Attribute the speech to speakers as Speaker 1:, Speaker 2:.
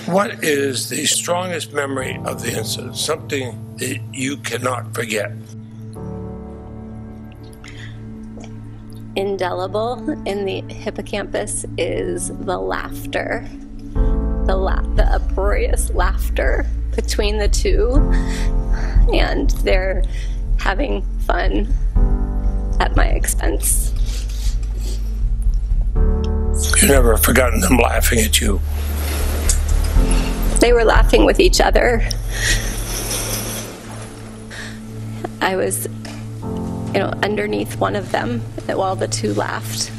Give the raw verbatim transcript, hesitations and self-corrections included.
Speaker 1: What is the strongest memory of the incident? Something that you cannot forget?
Speaker 2: Indelible in the hippocampus is the laughter, the la- the uproarious laughter between the two, and they're having fun at my expense.
Speaker 1: You've never forgotten them laughing at you?
Speaker 2: They were laughing with each other. I was, you know, underneath one of them while the two laughed.